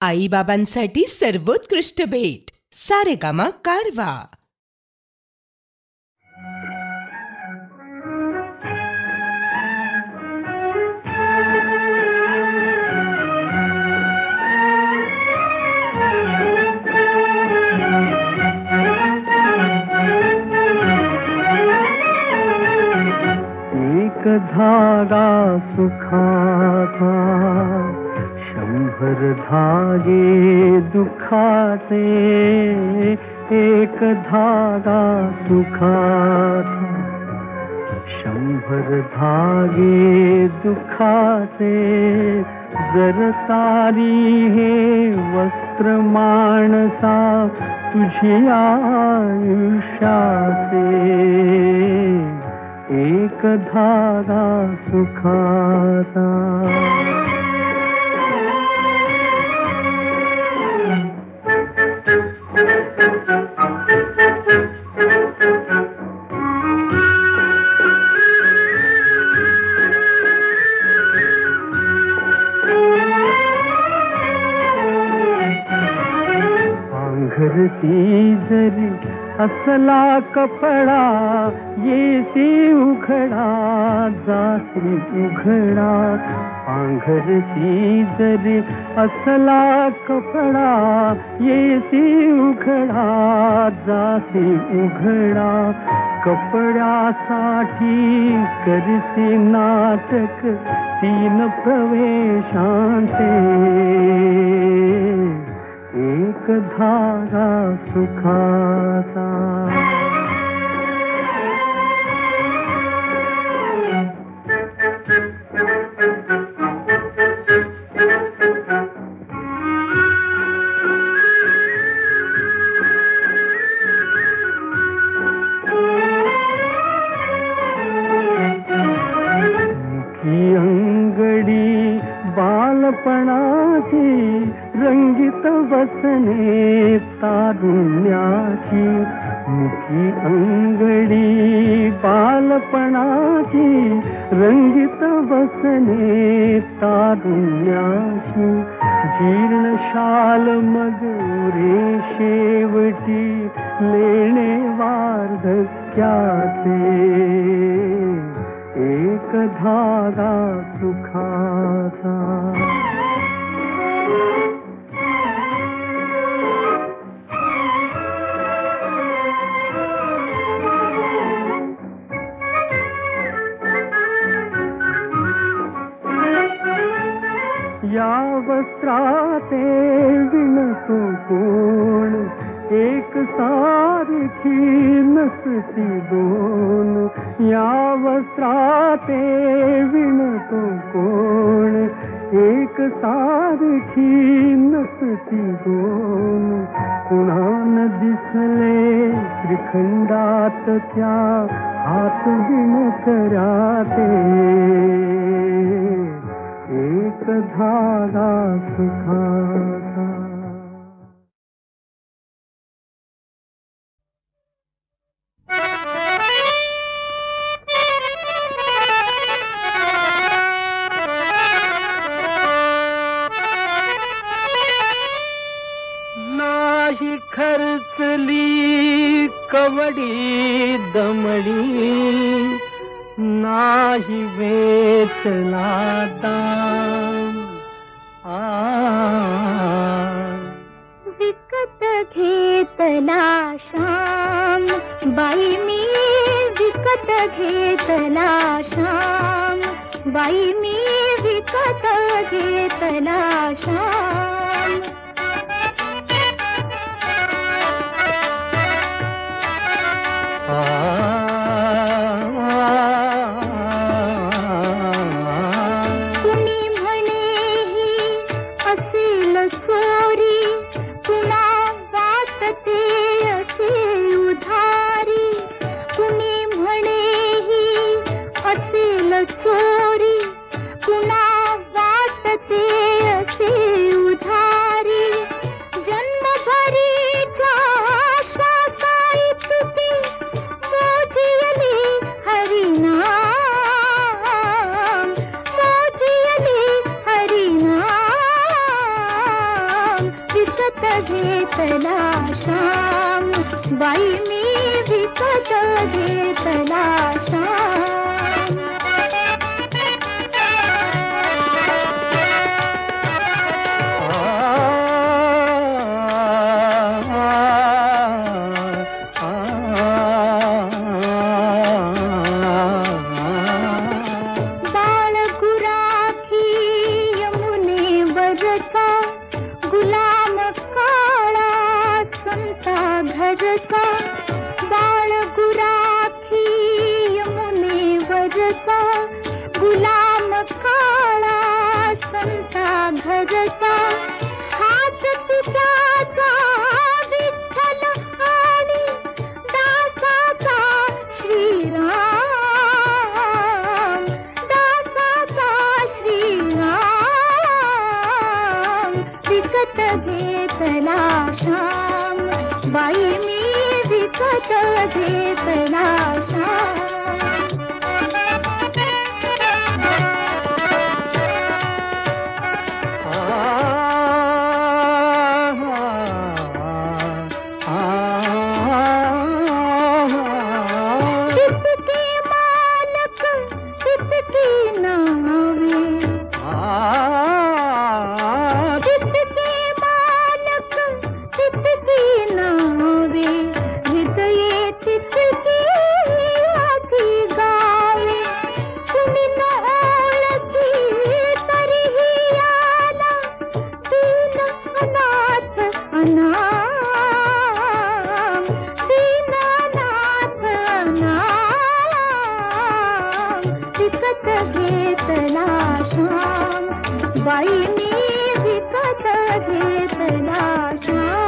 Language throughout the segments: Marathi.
आई बाबांसाठी सर्वोत्कृष्ट भेट सारेगामा कारवा. एक धागा सुखाचा, 100 धागे दुखाचे. एक धागा सुखाचा, 100 धागे दुखाचे. जर सारी हे वस्त्र माणसा तुझी आयुष्याचे. एक धागा सुखाचा. पांघरती जरी असला कपडा, येसी उघडा जासी उघडा. पांघरती जरी असला कपडा, येसी उघडा जासी उघडा. कपड्यासाठी करसी नाटक 3 प्रवेशांचे. एक धागा सुखाचा. मुखी अंगडी बालपणाची, रंगीत वसने तारुण्याची. मुखी अंगडी बालपणाची, रंगीत वसने तारुण्याची. जीर्ण शाल मग शेवटी लेणे वार्धक्याचे. एक धागा सुखाचा. या वस्त्राते विणतो कोण, एक सारखी नसती दोन. या वस्त्राते विणतो कोण, एक सारखी नसती दोन. कुणान दिसले त्रिखंडात त्या हात विणकऱ्याचे. एक धागा सुखाचा. नाही खर्चली कवडी दमडी, नाही वेचला दाम. विकत घेतला श्याम, बाई मी विकत घेतला श्याम. बाई मी विकत घेतला श्याम. कुणी म्हणे ही असेल चोरी, कुणा वाटते असे उधारी. कुणी म्हणे ही असेल चोरी, कुणा वाटते असे विकत घेतला श्याम, बाई मी विकत घेतला श्याम. बाळ गुराखी यमुनेवरचा, गुलाम काळा संता घरचा, हाच तुझ्याचा विठ्ठल आणि दासाचा श्रीराम, दासाचा श्रीराम. विकत घेतला श्याम, बाई मी विकत घेतला श्याम. जितके मालक तितकी नावे, जितके मालक तितकी नावे, हृदये तितकी आची गावे. कुणी न ओळखी तरीही आला दीन अनाथ अनाम, दीन अनाथ अनाम. विकत घेतला श्याम, बाई मी विकत घेतला श्याम.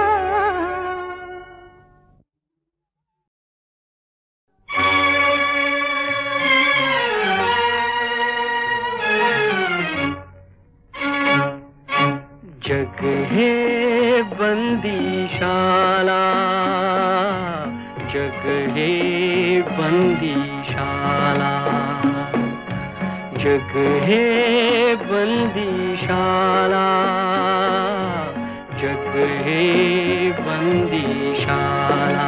जग हे बंदीशाला, जग हे बंदीशाला, जग हे बंदीशाला, जग हे बंदीशाला.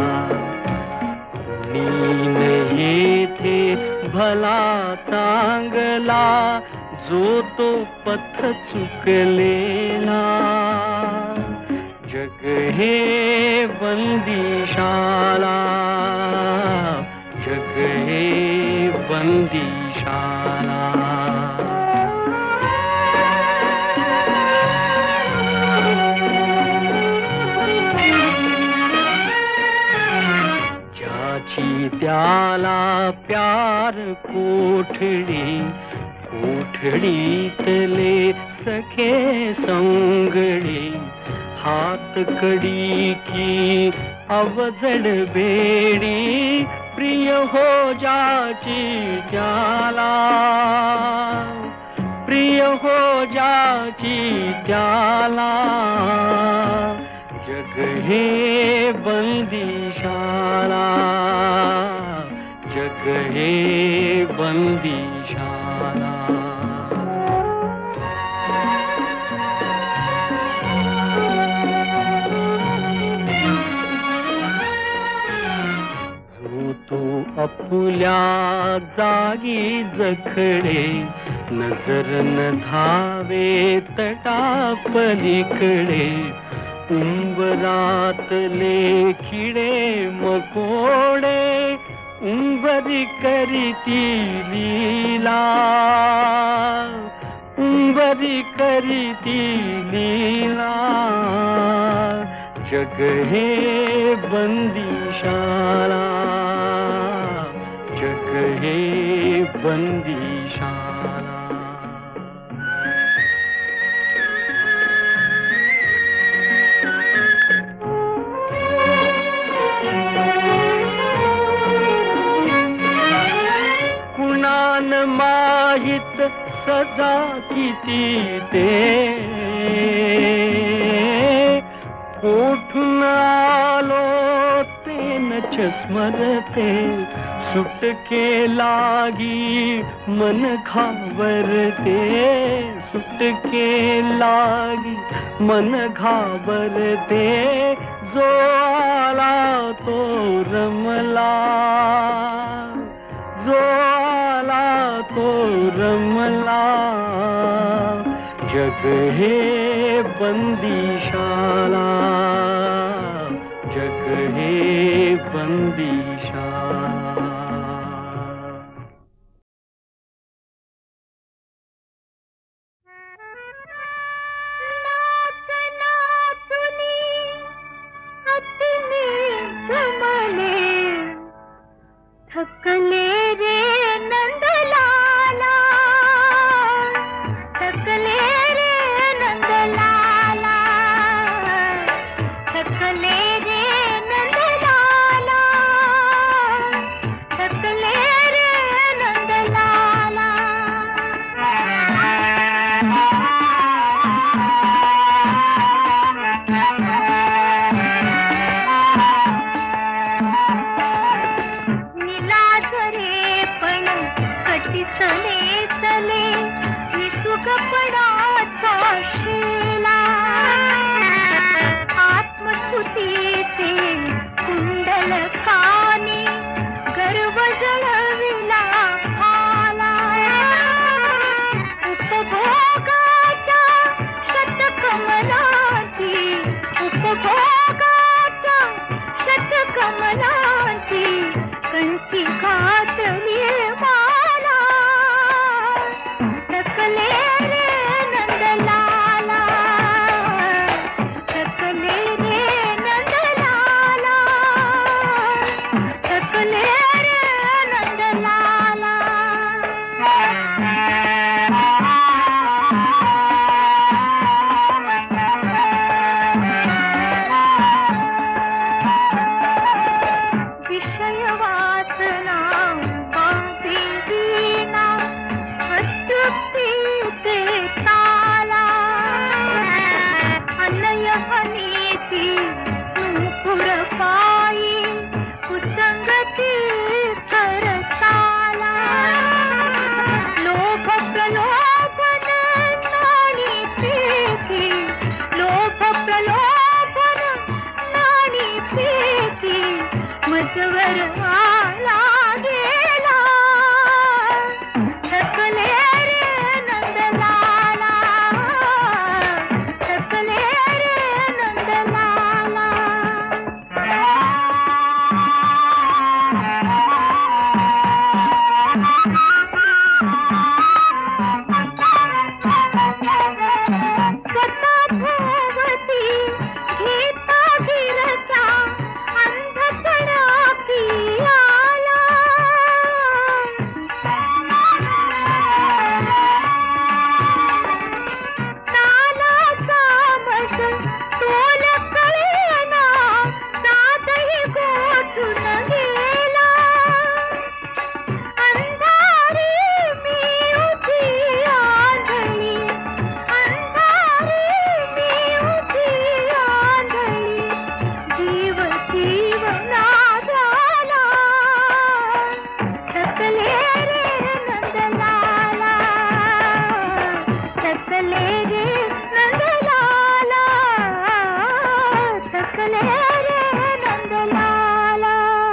कोणी नाही थे भला चांगला, जो तो पथ चुकलेला. जग हे बंदीशाला, जग हे बंदीशाला. ज्याची त्याला प्यार कोठडी, कोठडीतले सखे संगडी, हात कडी की अवजड बेडी, प्रिय हो जाची त्याला, प्रिय हो जाची त्याला. जग हे बंदीशाला, जग हे बंदीशाला. जो तो आपुल्या जागी जखडे, नजर न धावे तटापलीकडे. उंबरातले किडे मकोडे, उंबरी करीती लीला, उंबरी करीती लीला. जग हे बंदीशाला, जग हे बंदीशाला. कुणान माहित सजा किती ते, कोठून आलो ते न स्मरते सुटके लागी मन घाबरते सुटके लागी मन घाबरते जो आला तो रमला जो आला तो रमला जग हे बंदीशाला जग हे बंदीशाला। थकले रे नंदलाला थकले रे नंदलाला थकले रे नंदलाला थकले रे नंदलाला। सले सले निसुगपणाचा शेला आत्मस्तुतीचे कुंडल कानी गर्व जळविला आला उपभोगाच्या शतकमलाची उपभोगाच्या शतकमलाची कंठी घातली थकले रे नंदलाला थकले रे नंदलाला थकले रे नंदलाला। विषय वासना बाजी वीणा अतृप्तीते ताला अनय अनीती नूपुर पायी कुसंगती करताला लोभ प्रलोभन नाणी प्रीती लोभ प्रलोभन नाणी प्रीती मजवर आला गेला थकले रे नंदलाला थकले रे नंदलाला। स्वतः भोवती घेता गिरता अंधपणा की आला तालाचा मज तोल कळेना साधही गोठून गेला अंधारी मी उभी आंधळी अंधारी मी उभी आंधळी जीव जीवना झाला थकले रे नंदलाला थकले रे नंदलाला थकले रे नंदलाला।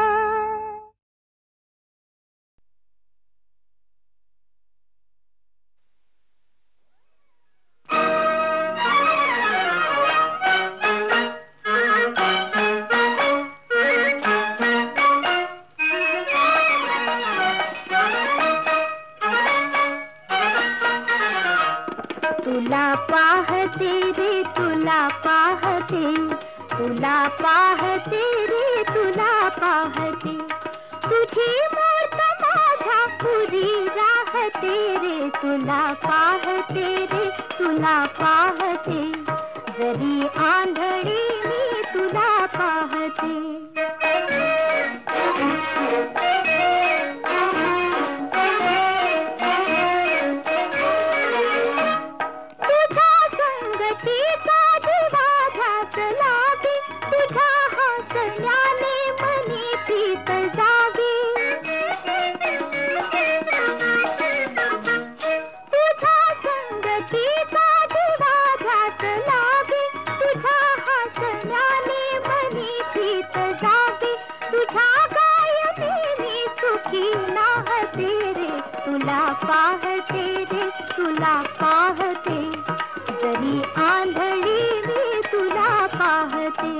तुला पाहते रे तुला पाहते तुला पाहते रे तुला पाहते तुझी मूर्त माझ्या पुरी राहते रे तुला पाहते रे तुला पाहते जरी आंधळी मी तुला पाहते। तुझ्या संगतीचा जीवा ध्यास लागे तुझ्या हसण्याने मनी तुला पाहते रे तुला पाहते, जरी आंधळी मी तुला पाहते.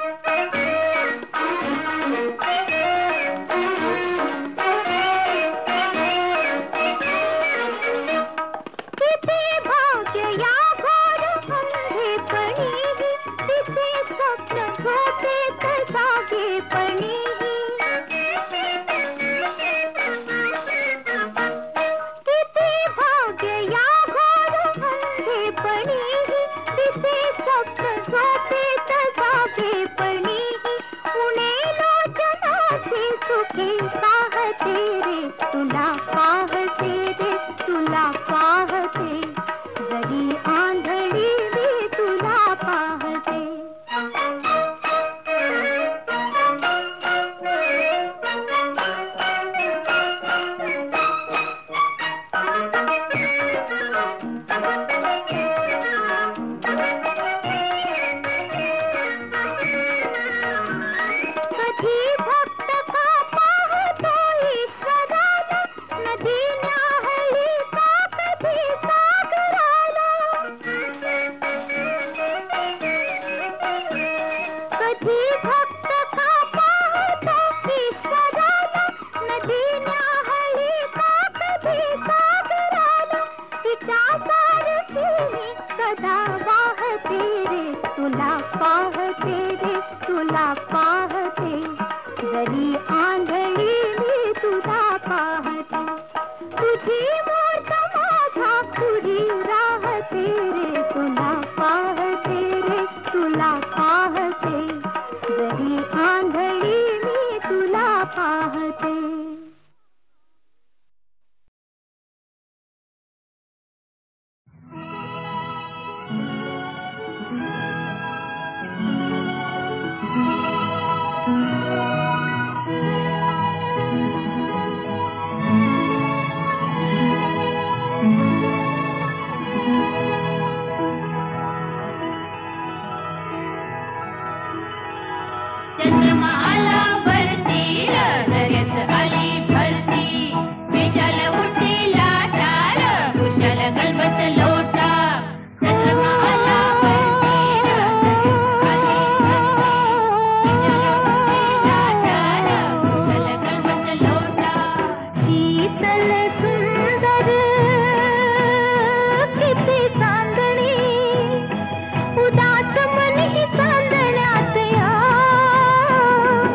किती भाग्य या घोर अंधेपणीही, दिसे स्वप्न झोपेत जागेपणीही. किती भाग्य या घोर अंधेपणीही, दिसे स्वप्न झोपेत जागेपणीही. उणे लोचनाचे सुखे पाहते रे तुला पाहते रे तुला पाहते, जरी आंधळी मी तुला पाहते. कधी भक्त का पाहतो ईश्वराला, नदी न्याहळी का कधी सागराला. कधी भक्त का पाहतो ईश्वराला, नदी न्याहळी का कधी सागराला. तिच्या सारखी मी सदा वाहते रे तुला पाहते रे तुला पाहते, जरी आंधळी मी तुला पाहते. तुझी मूर्त माझ्या पुढी राहते रे तुला पाहते रे तुला पाहते, जरी आंधळी मी तुला पाहते. चंद्रमाला वरती दर्यात आली भरती, विशाल उठी लाटार कुशाल गलबत लोटा. चंद्रमाला वरती दर्यात आली भरती, विशाल उठी लाटार कुशाल गलबत लोटा. शीतल सुंदर किती चांदणी, उदास मन ही चांदण्यात या.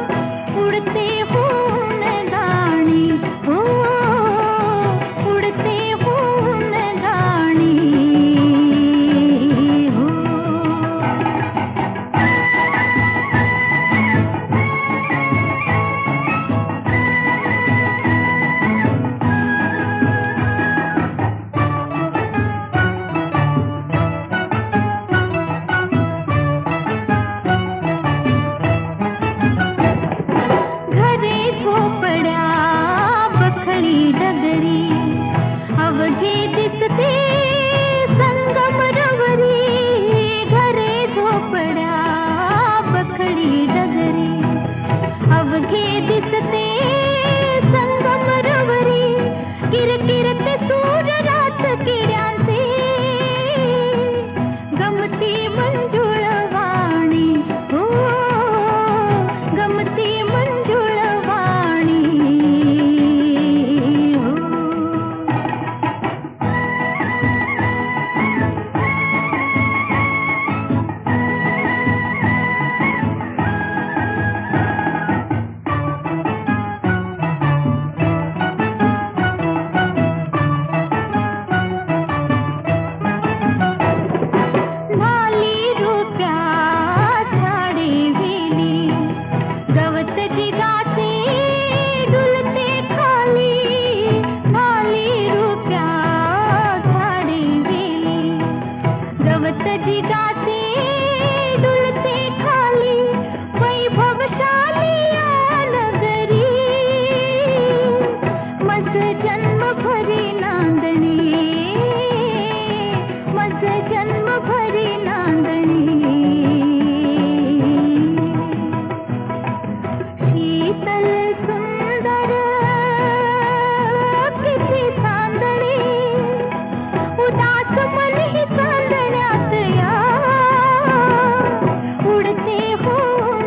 हो